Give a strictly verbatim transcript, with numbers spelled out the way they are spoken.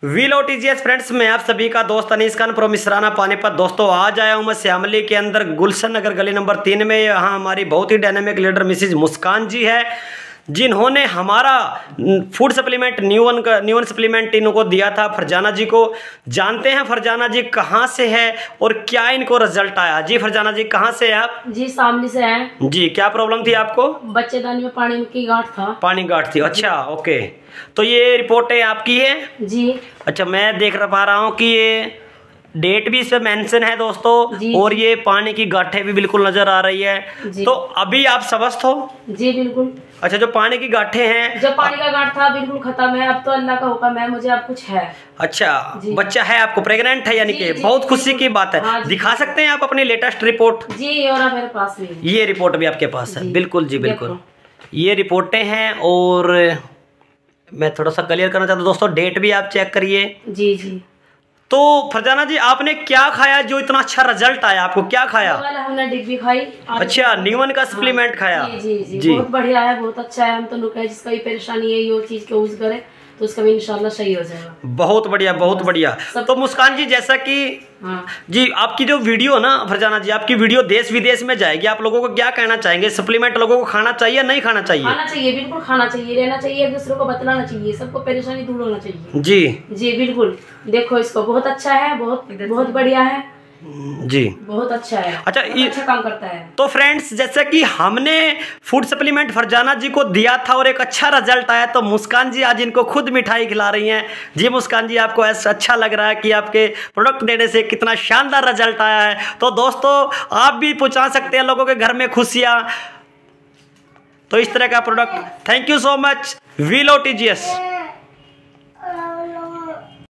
Willow TGS friends में आप सभी का दोस्त अनीस खान प्रो मिसराना पानीपत। दोस्तों आज आया हूँ मैं श्यामली के अंदर गुलशन नगर गली नंबर तीन में। यहाँ हमारी बहुत ही डायनेमिक लीडर मिसिज मुस्कान जी है, जिन्होंने हमारा फूड सप्लीमेंट न्यूवन का न्यूवन सप्लीमेंट इनको दिया था फरजाना जी को। जानते हैं फरजाना जी कहाँ से है और क्या इनको रिजल्ट आया। जी फरजाना जी कहाँ से है आप? जी शामली से हैं। जी क्या प्रॉब्लम थी आपको? बच्चेदानी में पानी की गांठ था। पानी गांठ थी, अच्छा ओके। तो ये रिपोर्टें आपकी है? जी अच्छा, मैं देख पा रहा हूँ कि ये डेट भी इस पे मेंशन है दोस्तों, और ये पानी की गांठें भी बिल्कुल नजर आ रही है। तो अभी आप स्वस्थ हो? जी बिल्कुल। अच्छा, जो पानी की गांठें हैं, जो पानी का गांठ था बिल्कुल खत्म है, अब तो अल्लाह का हुक्म है, मुझे अब कुछ है। अच्छा, बच्चा है आपको, प्रेग्नेंट है यानी कि बहुत खुशी की बात है। हाँ, दिखा सकते हैं आप अपनी लेटेस्ट रिपोर्ट? जी, और मेरे पास भी है। ये रिपोर्ट भी आपके पास है? बिल्कुल जी बिल्कुल, ये रिपोर्टें हैं। और मैं थोड़ा सा क्लियर करना चाहता हूँ दोस्तों, डेट भी आप चेक करिए। जी जी। तो फरजाना जी आपने क्या खाया जो इतना अच्छा रिजल्ट आया? आपको क्या खाया? हमने डिब्बी खाई। अच्छा, न्यूवन का सप्लीमेंट हाँ, खाया। जी, जी, जी, जी। बहुत बढ़िया है, बहुत अच्छा है। हम तो लोग जिसका भी परेशानी है ये चीज के यूज करे तो उसका भी इंशाल्लाह सही हो जाएगा। बहुत बढ़िया, बहुत बढ़िया। तो मुस्कान जी जैसा कि हाँ। जी आपकी जो वीडियो ना फरजाना जी, आपकी वीडियो देश विदेश में जाएगी, आप लोगों को क्या कहना चाहेंगे? सप्लीमेंट लोगों को खाना चाहिए नहीं खाना चाहिए? खाना चाहिए, बिल्कुल खाना चाहिए, रहना चाहिए, एक दूसरे को बतलाना चाहिए, सबको परेशानी दूर होना चाहिए। जी जी बिल्कुल। देखो इसको बहुत अच्छा है, बहुत बहुत बढ़िया है जी, बहुत अच्छा है। अच्छा, ये अच्छा काम करता है। तो फ्रेंड्स जैसे कि हमने फूड सप्लीमेंट फरजाना जी को दिया था और एक अच्छा रिजल्ट आया, तो मुस्कान जी आज इनको खुद मिठाई खिला रही हैं। जी मुस्कान जी, आपको ऐसा अच्छा लग रहा है कि आपके प्रोडक्ट देने से कितना शानदार रिजल्ट आया है? तो दोस्तों आप भी पहुंचा सकते हैं लोगों के घर में खुशियां, तो इस तरह का product. Thank you so much वीलो टीजीएस।